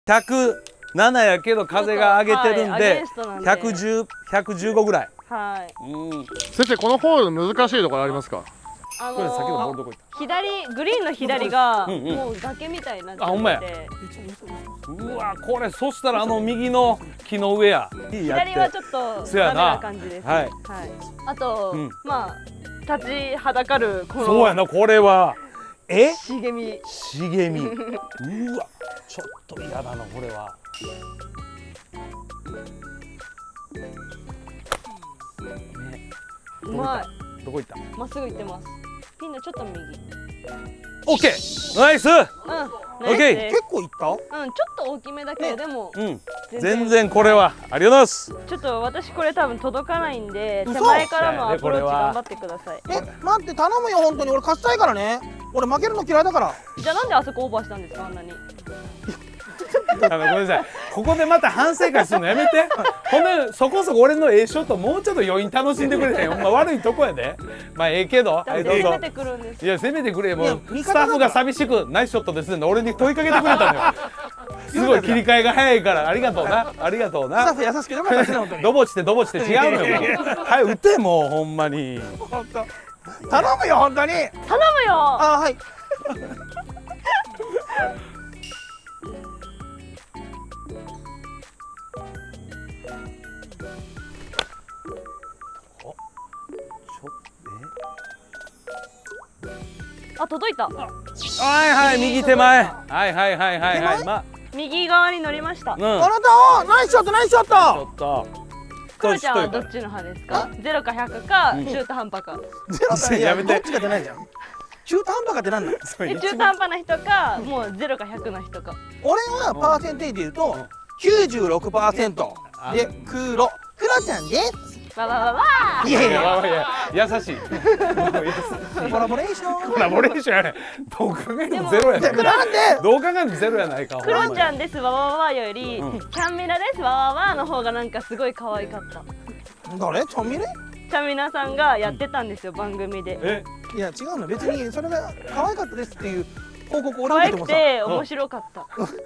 107やけど風が上げてるんで110、115ぐらい。 はい。 先生、このホール難しいところありますか？ これ先のボールどこ行った？ グリーンの左がもう崖みたいになってて。 あ、ほんまや。うわ、これそしたら右の木の上や。 左はちょっとダメな感じです。はい。あとまあ立ちはだかるこの。 そうやな、これは。 茂み。 茂み。うわ、ちょっと嫌だな、これは。 うまい。 どこ行った？ まっすぐ行ってます。ピンのちょっと右。 オッケー。ナイス。オッケー。 結構行った？ちょっと大きめだけど、でも。 全然これはありがとうございます。 ちょっと私これ多分届かないんで、手前からのアプローチ頑張ってください。 待って頼むよ、本当に俺勝ちたいからね。俺負けるの嫌いだから。 じゃあなんであそこオーバーしたんですか、あんなに。 ごめんなさい、ここでまた反省会するのやめて。ほんでそこそこ俺のショットもうちょっと余韻楽しんでくれて。ほんま悪いとこやで。まあええけど、はいどうぞ。 攻めてくるんです。 いや攻めてくれ。もうスタッフが寂しくナイスショットですね俺に問いかけてくれたのよ。すごい切り替えが早いからありがとうな、ありがとうな。 スタッフ優しくよかったですね、本当に。 ドボしてドボして違うのよ。はい打てもうほんまに。 頼むよ本当に。 頼むよ。 あ、はい。 あ、届いた。 はいはい、右手前。はいはいはいはいはい。まあ右側に乗りました。 あなたはナイスショットナイスショット。 ちょっと。 クロちゃんはどっちの派ですか？0か100か中途半端か。 やめて。どっちかじゃないじゃん。中途半端かってなんだ。 中途半端な人かもう0か100な人か。 俺はパーセンテージで言うと 96% でクロちゃんです。 わわわわ。 いやいや優しい。 コラボレーション。 コラボレーションやね。どう考えてもゼロやない。 なんで？ どう考えてもゼロやないか。 クロちゃんですわわわわよりキャンミラですわわわの方がなんかすごい可愛かった。 誰？チャンミレ？ チャンミラさんがやってたんですよ番組で。 いや違うの、別にそれが可愛かったですっていう報告俺可愛く受けてもさ。 て面白かった。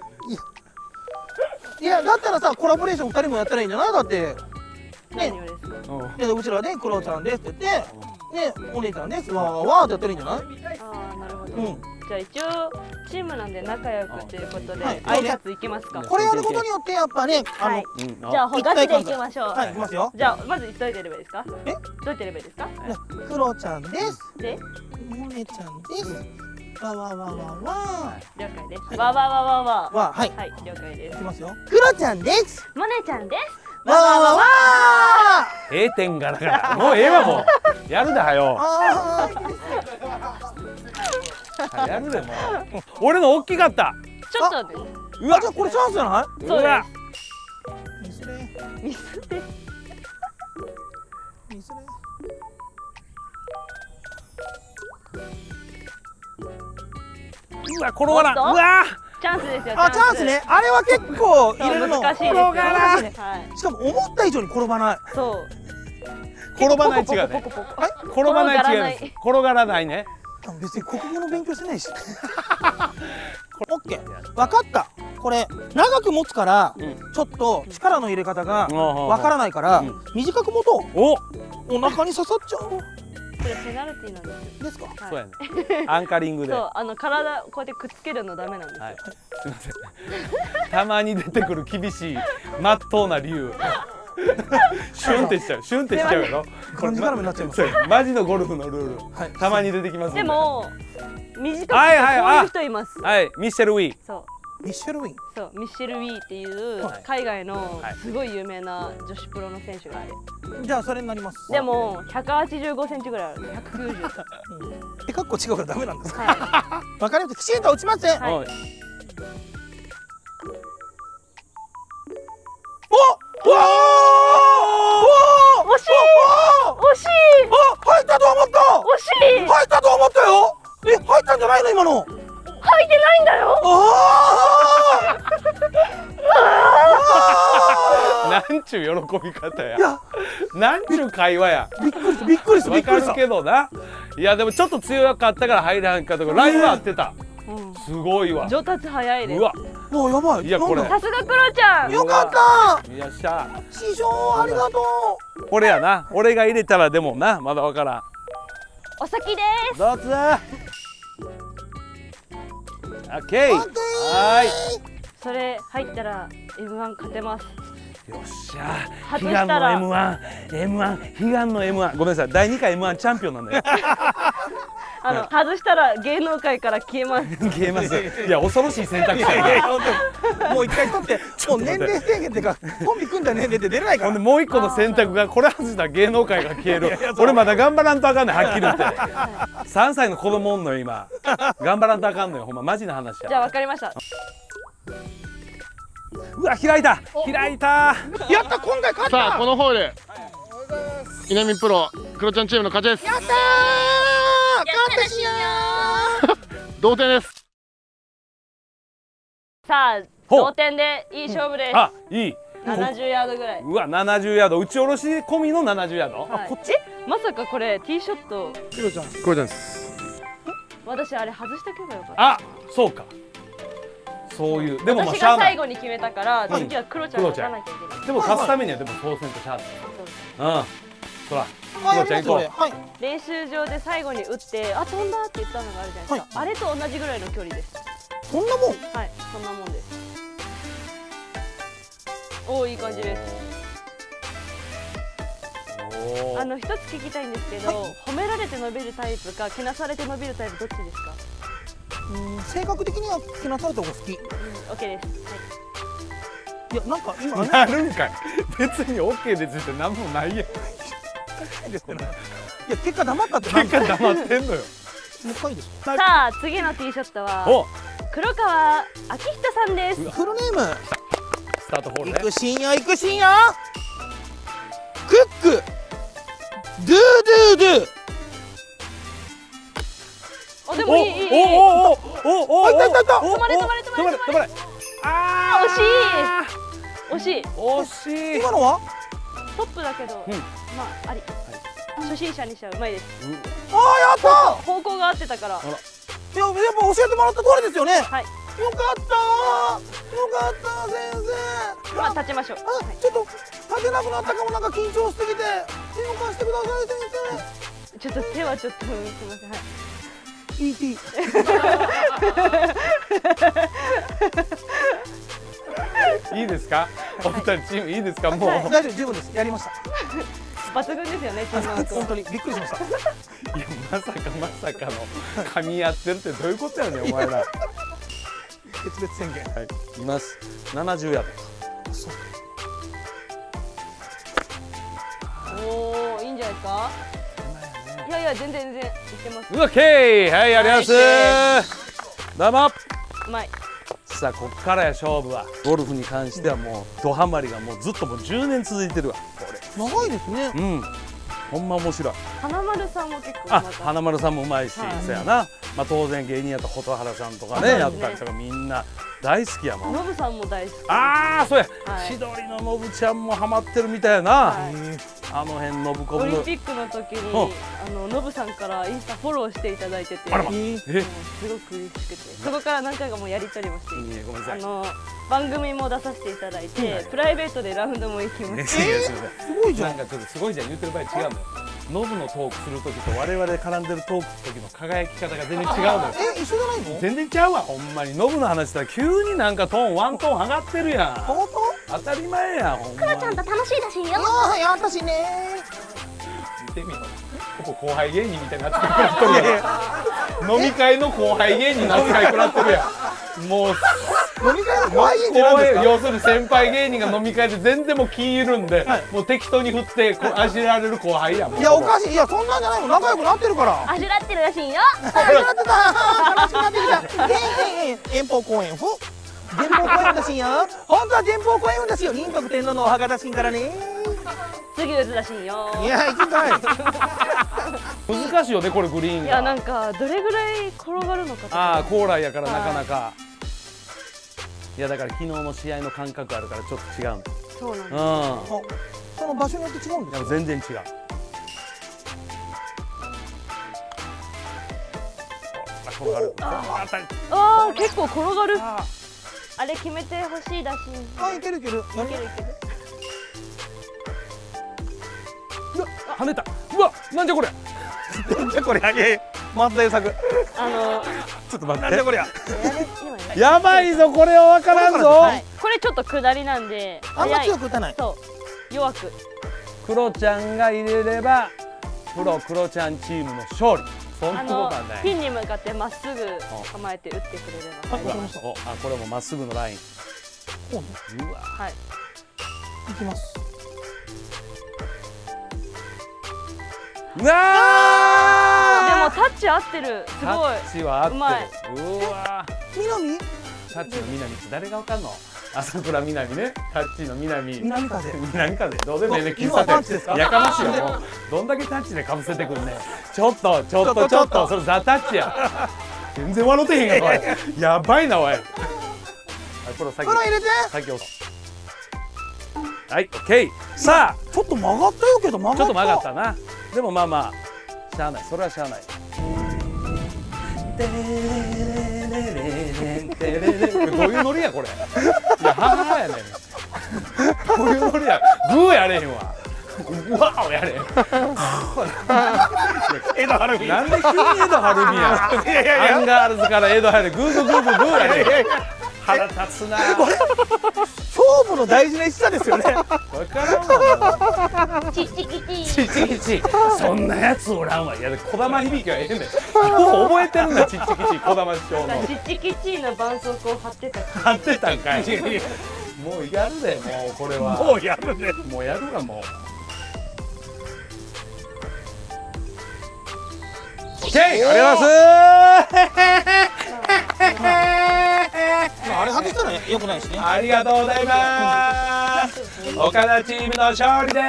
いやだったらさコラボレーション2人もやったらいいんじゃない？だって何をですか？ でうちらでクロちゃんですって言ってねお姉ちゃんですわわわってやったらいいんじゃない？ ああなるほど。じゃあ一応チームなんで仲良くということで挨拶いきますか。 これやることによってやっぱねじゃあガチでいきましょう。 はいいきますよ。 じゃあまずどうやってやればいいですか？どうやってやればいいですか？ クロちゃんです。 でお姉ちゃんです。わわわわわ。 了解です。わわわわわ。 わはいはい了解です。 いきますよ。クロちゃんです。 モネちゃんです。 わわわわ。 閉店ガラガラ。もうええわもう。やるだはよ。やるでもう。俺の大きかった。 ちょっとで。 うわじゃあこれチャンスじゃない？ そうです。 ミスレ。 ミスで。 ミスレ。 うわ転がらん。うわチャンスですよ。 あチャンスね。あれは結構入れるの難しいですよ。 しかも思った以上に転ばない。 そう。 転ばない違うね。転ばない違う。転がらないね。 別に国語の勉強してないし。オッケー。分かった。これ長く持つからちょっと力の入れ方が分からないから短く持とう。お腹に刺さっちゃう。 これペナルティなんですか？ そうやね。アンカリングで。 そう体こうやってくっつけるのダメなんですよ。 すみません。たまに出てくる厳しい真っ当な理由。シュンってしちゃう。シュンってしちゃうよ。 これ絡みになっちゃいます。 マジのゴルフのルール。たまに出てきます。 でも短くこういう人います。 はい、ミッシェルウィー。 そう。 ミッシェルウィン。 そう、ミッシェルウィーっていう海外のすごい有名な女子プロの選手がいて。 じゃあそれになります。 でも185センチぐらいある。190。 かっこ違うからダメなんですか？わかりました。きちんと打ちます。お、わあ！ 惜しい！惜しい！ あ、入ったと思った。 惜しい！ 入ったと思ったよ。入ったんじゃないの今の？ 入ってないんだよ。 なんちゅう喜び方や。なんちゅう会話や。 びっくりした。 わかるけどな。いやでもちょっと強かったから入らんかとかラインは合ってた。 すごいわ。 上達早いです。 うわ、 もうやばい。 いやこれさすがクロちゃん。 よかった。 よっしゃ。 師匠ありがとう。 これやな。俺が入れたらでもな、まだわからん。 お先です。 どうぞ。オッケー。はい。 それ入ったら M1 勝てます。 よっしゃ。 外悲願のしたら M1、悲願の M1。ごめんなさい。第2回 M1 チャンピオンなんだよ。 外したら芸能界から消えます。 消えます。いや恐ろしい選択肢やな。 もう一回取って、もう年齢制限っていうかコンビ組んだ年齢で出れないから。 ほんでもう一個の選択がこれ外したら芸能界が消える。俺まだ頑張らんとあかんねん、はっきり言って。3歳の子供おんのよ今。頑張らんとあかんのよ、ほんまマジな話や。 じゃあ分かりました。 うわ開いた開いた。 やった、今回勝った。 さあこのホール稲見プロクロちゃんチームの勝ちです。 やったー、勝ったしや同点です。 さあ同点でいい勝負です。 あ、いい。 70ヤードぐらい。 うわ70ヤード、打ち下ろし込みの70ヤード。 こっち？まさかこれティーショット。 クロちゃんです。 私あれ外してけばよかった。 あ、そうか。そういう。でも私が最後に決めたから次はクロちゃんが打たなきゃいけない。 でも勝つためにはでも当選としゃあない。うん。そら。クロちゃん行こう。 練習場で最後に打ってあ飛んだって言ったのがあるじゃないですか。あれと同じぐらいの距離です。 そんなもん？ はい、そんなもんです。おお、いい感じです。一つ聞きたいんですけど、褒められて伸びるタイプかけなされて伸びるタイプどっちですか？ 性格的にはけなされた方が好き。 オッケーです。 いやなんか今なるんかい。別にオッケーですってなんもないやん。いや結果黙ったって。 結果黙ってんのよ。 もう一回です。 さあ次のティーショットは黒川明人さんです。 フルネーム。 スタートホールね。 行くしんや行くしんや。クックドゥドゥドゥ。 あでもいいいいいい。 おいたいたいた。 止まれ止まれ止まれ止まれ。ああ惜しい惜しい。 今のはトップだけどまああり。初心者にしちゃうまいです。 ああやった。 方向が合ってたから。 いややっぱ教えてもらった通りですよね。 はい。 よかった先生。 まあ立ちましょう。 ちょっと立てなくなったかも、なんか緊張しすぎて。手を貸してください先生。ちょっと手はちょっとすみません。はい。 E.T. いいですか？お二人チームいいですか？もう大丈夫、十分です。やりました。 抜群ですよね。 本当にびっくりしました。 いやまさかの噛み合ってるってどういうことやねんお前ら。 決別宣言。 はい。います。70ヤード。 そう。 おおいいんじゃないですか？いやいや全然いってます。 オッケー、はいありがとうございます。どうも。 うまい。 さあこっからや勝負は。ゴルフに関してはもうドハマりがもうずっともう10年続いてるわこれ。 長いですね。 うん。ほんま面白い。 花丸さんも結構あ、花丸さんもうまいし、そやな。まあ当然芸人やと蛍原さんとかねやったりとかみんな大好きやもん。 ノブさんも大好き。 ああそうや。千鳥のノブちゃんもハマってるみたいやな。あの辺ノブコブ。 オリンピックの時にノブさんからインスタフォローしていただいてて、すごく嬉しくて、そこから何回かもやり取りもして、 ごめんなさい。 番組も出させていただいて、プライベートでラウンドも行きました。 すごいじゃん。なんかちょっとすごいじゃん言ってる場合違うんだよ。ノブのトークする時と我々絡んでるトーク時の輝き方が全然違うのよ。 一緒じゃないの？ 全然ちゃうわほんまに。ノブの話したら急になんかトーンワントーン上がってるやん。 本当？ 当たり前やんほんまに。 クロちゃんと楽しいだしよ。 やったしね。 見てみよう。ここ後輩芸人みたいになってくらってるやん。飲み会の後輩芸人の扱い食らってるやん。もう飲み会の後輩芸人って何ですか？ 要するに先輩芸人が飲み会で全然もう気緩んで、もう適当に振ってあしられる後輩やん。 いやおかしい。いやそんなんじゃないもん。仲良くなってるから。 あしらってるらしいよ。 あしらってた。楽しくなってきた。遠方公演ふ。前方公演だしんよ。本当は前方公演だしよ。仁徳天皇のお墓だしんからね。 次打つらしいよ。 いや行きたい。 難しいよねこれグリーンが。 いやなんかどれぐらい転がるのかとか。 ああ高麗やからなかなか。いやだから昨日の試合の感覚あるからちょっと違うんだ。 そうなんだ。 その場所によって違うんですか？ 全然違う。 転がる。あたり。 ああ結構転がる。あれ決めてほしいだし。 あ、いけるいける。 いけるいける。 跳ねた。うわ、なんじゃこれ。 じゃこれあげ。松田優作。 ちょっと待って。 なんじゃこりゃ。 やばいぞ、これはわからんぞ。 はい。これちょっと下りなんで。 あんま強く打たない。 そう弱く。 クロちゃんが入れればプロクロちゃんチームの勝利。そんなことはない。 ピンに向かってまっすぐ構えて打ってくれれば。 お、あ、これもまっすぐのライン。うわ。 はい。 いきます。 うわでもタッチ合ってる。すごい。 タッチは合ってる。 うまい。 うわ。 南？ タッチの南って誰がわかんの？朝倉南ね。タッチの南。 南風。 南風。どうでもいいね。喫今タッチ茶ですか？ 店。やかましいよ。もうどんだけタッチでかぶせてくんね。ちょっと。それザタッチや。全然笑ってへんがこれ。やばいなおい。これ先。 これ入れて。 先押す。はい、オッケー。さあ、 ちょっと曲がったよけど曲がった。 ちょっと曲がったな。でもまあまあしゃあない。それはしゃあない。これどういうノリやこれ。いやはやねん。こういうノリや。グーやれへんわ。うわーやれへん。 江戸晴美。 なんで急に江戸晴美や。アンガールズから江戸晴美。グーグーグーグーグーやれへん。腹立つな。 勝負の大事な一射ですよね。 わからんわ。 チチキチ。 ちちち。そんなやつおらんわ。いや、児玉響きはええねん。もう覚えてるんだ、ちっちきち、児玉師匠の。 チチキチの絆創膏貼ってた。 貼ってたんかい。もうやるで、もうこれは。 もうやるね。 もうやるわ、もう。オッケー、ありがとうございます。 あれ外したら良くないしね。 ありがとうございます。岡田チームの勝利です。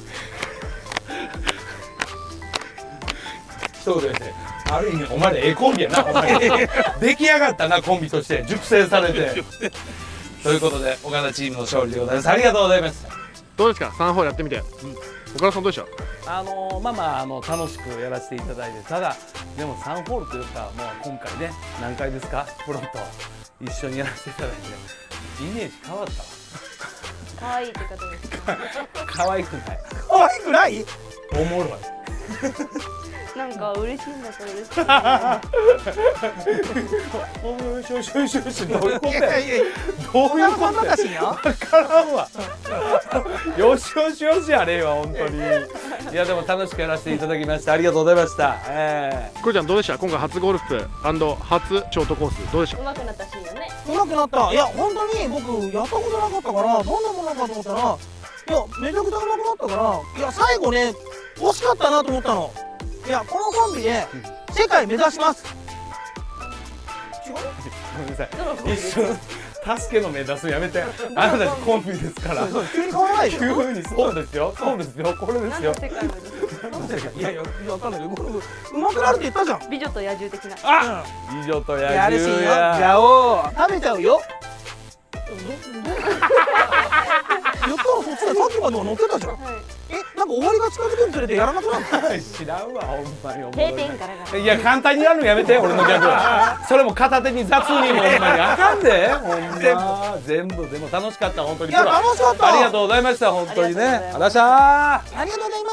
一言で、ある意味お前らええコンビやな、ほんまに。出来上がったな、コンビとして熟成されて。ということで、岡田チームの勝利でございます。ありがとうございます。 どうですか3ホールやってみて。岡田さんどうでした？ まあまあ楽しくやらせていただいて、ただでも3ホールというか、もう今回ね、何回ですか、プロと一緒にやらせていただいてイメージ変わったわ。 可愛いってことですか？ 可愛くない、 可愛くない？ おもろい。 なんか嬉しいんだと嬉しい。 おいしょしょしょしょ、どういうことや。 いやいやいや。 どういうことや。 だしよ。 わからんわ。よしよしよしあれよ、本当に。いやでも楽しくやらせていただきました。ありがとうございました。 クロちゃんどうでした？今回初ゴルフ&初ショートコースどうでした？ 上手くなったシーンよね。 上手くなった。いや本当に僕やったことなかったからどんなものかと思ったら、いやめちゃくちゃ上手くなったから、いや最後ね惜しかったなと思ったの。いやこのコンビで世界目指します。違う？ ごめんなさい。一瞬助けの目指すのやめて。あなたたちコンビですから。 急に変わらないでしょ。 急にそうですよ。そうですよ。これですよ。 世界のいやいやわかんないけどゴルフ上手くなるって言ったじゃん。 美女と野獣的な。 あ、美女と野やるしよ。 獣じや。 ゃお食べちゃうよ。言ったらそっちでさっきまでは乗ってたじゃん。なんか終わりが近づくにつれてやらなくなる。 知らんわ、ほんまに。 閉店からが。 いや、簡単にやるのやめて、俺のギャグは。それも片手に雑に、ほんまに。あかんで、ほんま。全部、でも楽しかった、本当に。 いや楽しかった。 ありがとうございました、本当にね。 ありがとうございまあらしゃありがとうございます。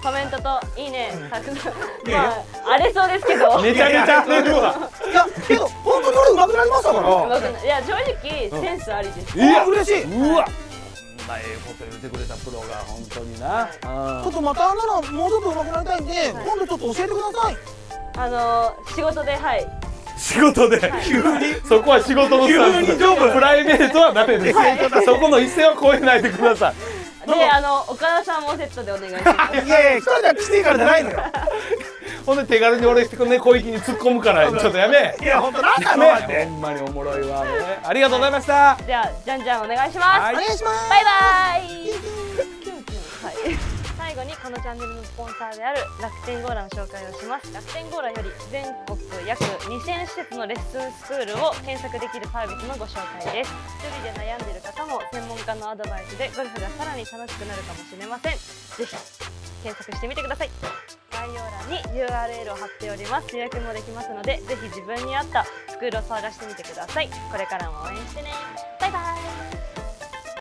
コメントといいねたくさん。まあ荒れそうですけど。 ー。めちゃめちゃ荒れるわ。 いやけど本当に俺上手くなりましたから。 上手くないや正直センスありです。 いや、 嬉しい。 うわ。まあ、ええこと言ってくれたプロが本当にな。 ちょっとまたならもうちょっと上手くなりたいんで、今度ちょっと教えてください。 仕事ではい。 仕事で急にそこは仕事のスタンス。プライベートはダメです。そこの一線を越えないでください。 で岡田さんもセットでお願いします。 いやいや一人ではきついからじゃないのよ。 ほんで手軽に俺ね小粋に突っ込むからちょっとやめ。 いや本当なんやなのめ。ほんまにおもろいわね。ありがとうございました。 じゃあじゃんじゃんお願いします。 はいお願いします。 バイバイ。はい。最後後にこのチャンネルのスポンサーである楽天ゴーラの紹介をします。楽天ゴーラより全国約2000施設のレッスンスクールを検索できるサービスのご紹介です。一人で悩んでいる方も専門家のアドバイスでゴルフがさらに楽しくなるかもしれません。ぜひ検索してみてください。概要欄に URL を貼っております。予約もできますので、ぜひ自分に合ったスクールを探してみてください。これからも応援してね。バイバイ。